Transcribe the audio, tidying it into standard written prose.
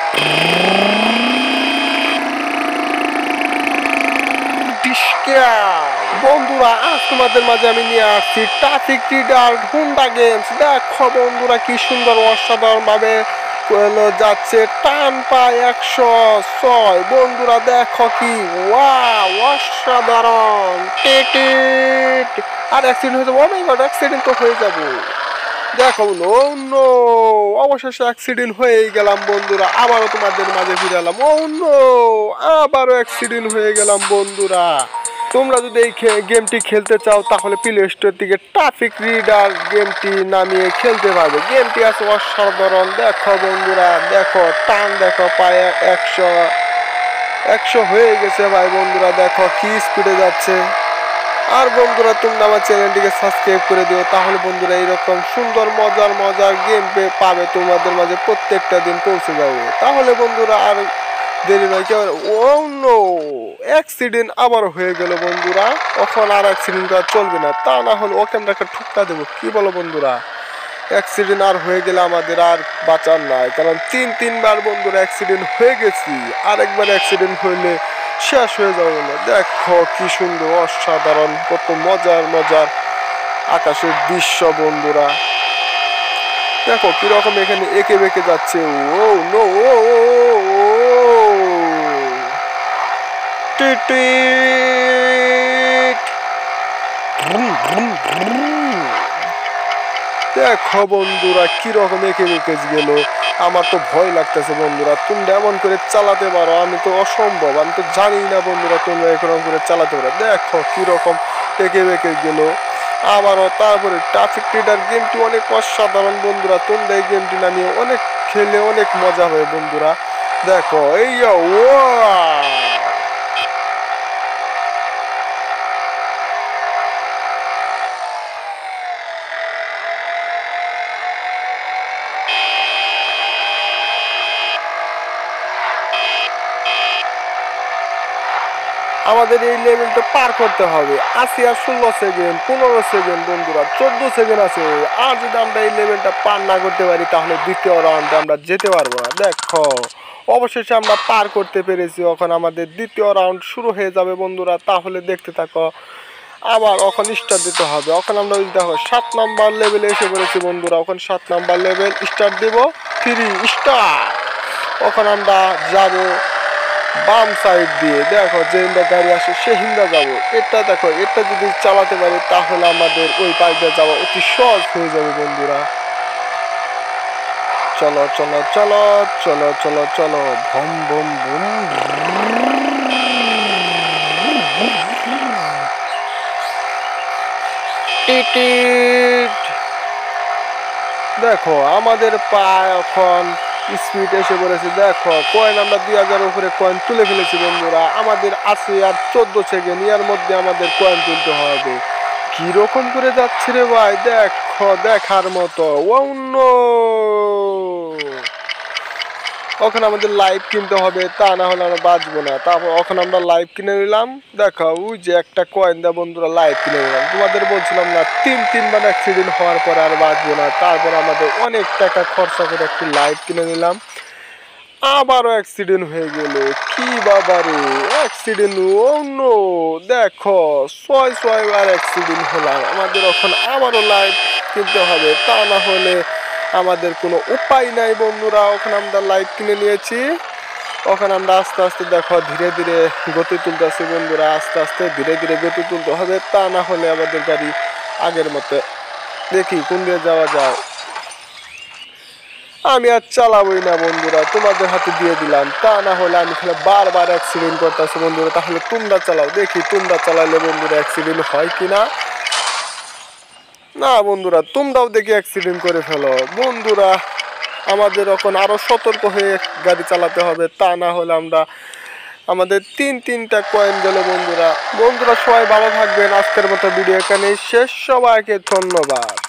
বন্ধুরা আজ তোমাদের মাঝে আমি নিয়ে আসছি ট্রাফিক রিডার হুন্ডা গেমস। দেখো বন্ধুরা কি সুন্দর অসাধারণ ভাবে যাচ্ছে, টান পায় 106। বন্ধুরা দেখো কি অসাধারণ। টিটিট আর অ্যাক্সিডেন্ট হয়ে যাবো। ও মাই গড, অ্যাক্সিডেন্ট তো হয়ে যাবো। দেখো ও নো, অবশেষে অ্যাক্সিডেন্ট হয়ে গেলাম বন্ধুরা। আবারও তোমাদের মাঝে ফিরে এলাম। ও নো, আবারও অ্যাক্সিডেন্ট হয়ে গেলাম বন্ধুরা। তোমরা যদি এই গেমটি খেলতে চাও তাহলে প্লে স্টোর থেকে ট্রাফিক রিডার গেমটি নামিয়ে খেলতে পারবে। গেমটি আছে অসাধারণ। দেখো বন্ধুরা, দেখো টান, দেখো পায়ে 100 হয়ে গেছে ভাই। বন্ধুরা দেখো কি স্পিডে যাচ্ছে। আর বন্ধুরা তোমরা আমার চ্যানেলটিকে সাবস্ক্রাইব করে দিও, তাহলে বন্ধুরা এইরকম সুন্দর মজার গেম পাবে তোমাদের মাঝে প্রত্যেকটা দিন পৌঁছে যাবে। তাহলে বন্ধুরা আর দেরি নয়, কেউ ও নো, অ্যাক্সিডেন্ট আবার হয়ে গেল বন্ধুরা। এখন আর অ্যাক্সিডেন্ট করা চলবে না, তা না হলে ওকে আমরা একটা ঠুক্কা দেবো। কি বলো বন্ধুরা? অ্যাক্সিডেন্ট আর হয়ে গেলে আমাদের আর বাঁচার নাই, কারণ তিনবার বন্ধুরা অ্যাক্সিডেন্ট হয়ে গেছি। আর একবার অ্যাক্সিডেন্ট হইলে শেষ হয়ে যাবে না। দেখো কি সুন্দর অসাধারণ, কত মজার আকাশের দৃশ্য বন্ধুরা। দেখো কিরকম এখানে এঁকে বেঁকে যাচ্ছে। ও নো, দেখো বন্ধুরা কিরকম এঁকে বেঁকে গেল। আমার তো ভয় লাগতেছে বন্ধুরা। তোমরা এমন করে চালাতে পারো, আমি তো অসম্ভব, আমি তো জানি না বন্ধুরা তোমরা এরকম করে চালাতে পারো। দেখো কিরকম এঁকে বেঁকে গেল আবারও। তারপরে ট্রাফিক রিডার গেমটি অনেক অসাধারণ বন্ধুরা। তোমরা এই গেমটি নামিয়ে অনেক খেলে অনেক মজা হয় বন্ধুরা। দেখো এই আমাদের এই লেভেলটা পার করতে হবে। 80 আর 16 সেকেন্ড, 15 সেকেন্ড বন্ধুরা, 14 সেকেন্ড আছে। আর যদি আমরা এই লেভেলটা পার না করতে পারি তাহলে দ্বিতীয় রাউন্ডে আমরা যেতে পারবো না। দেখো অবশেষে আমরা পার করতে পেরেছি। এখন আমাদের দ্বিতীয় রাউন্ড শুরু হয়ে যাবে বন্ধুরা। তাহলে দেখতে থাকো। আবার এখন স্টার্ট দিতে হবে। এখন আমরা দেখো 7 নাম্বার লেভেলে এসে পড়েছি বন্ধুরা। এখন 7 নাম্বার লেভেল স্টার্ট দেব। 3 স্টার্ট। এখন আমরা যাব বাম সাইড দিয়ে। দেখো যে হিন্দা গাড়ি আসে সে হিন্দা যাবো। এটা দেখো, এটা যদি চালাতে পারি তাহলে আমাদের ওই পাইপটা যাওয়া অতি সহজ হয়ে যাবে বন্ধুরা। চলো চলো চলো চলো চলো চলো, ভম ভম ভম। দেখো আমাদের পা এখন স্পিড এসে পড়েছে। দেখো কয়েন আমরা 2000 উপরে কয়েন তুলে ফেলেছি বন্ধুরা। আমাদের আছে আর 14 সেকেন্ড, এর মধ্যে আমাদের কয়েন তুলতে হবে। কিরকম করে যাচ্ছে রে ভাই, দেখো দেখার মতো। অন্য ওখানে আমাদের লাইভ কিনতে হবে, তা না হলে আমরা বাঁচবো না। তারপর ওখানে আমরা লাইভ কিনে নিলাম। দেখো ওই যে একটা কয়েন দেয় বন্ধুরা, লাইভ কিনে নিলাম। তোমাদের বলছিলাম না তিনবার অ্যাক্সিডেন্ট হওয়ার পরে আর বাঁচবো না। তারপর আমাদের অনেক টাকা খরচা করে একটি লাইভ কিনে নিলাম। আবারও অ্যাক্সিডেন্ট হয়ে গেল। কি বাবারে অ্যাক্সিডেন্ট, অন্য দেখো 6 বার অ্যাক্সিডেন্ট হলাম। আমাদের এখন আবারও লাইভ কিনতে হবে, তা না হলে আমাদের কোনো উপায় নাই বন্ধুরা। ওখানে আমরা লাইভ কিনে নিয়েছি। ওখানে আমরা আস্তে আস্তে দেখো ধীরে ধীরে গতি তুলতেছি বন্ধুরা। আস্তে আস্তে ধীরে ধীরে গতি তুলতে হবে, তা না হলে আমাদের গাড়ি আগের মতো। দেখি কোন দিয়ে যাওয়া যায়। আমি আর চালাবোই না বন্ধুরা, তোমাদের হাতে দিয়ে দিলাম। তা না হলে আমি খালি বারবার অ্যাক্সিডেন্ট করতেছি বন্ধুরা। তাহলে তোমরা চালাও, দেখি তোমরা চালাইলে বন্ধুরা অ্যাক্সিডেন্ট হয় কিনা। না বন্ধুরা তোমরাও দেখি অ্যাক্সিডেন্ট করে ফেলো বন্ধুরা। আমাদের এখন আরো সতর্ক হয়ে গাড়ি চালাতে হবে, তা না হলে আমরা আমাদের তিনটা কয়েন গেল বন্ধুরা। সবাই ভালো থাকবেন। আজকের মতো ভিডিও এখানেই শেষ। সবাইকে ধন্যবাদ।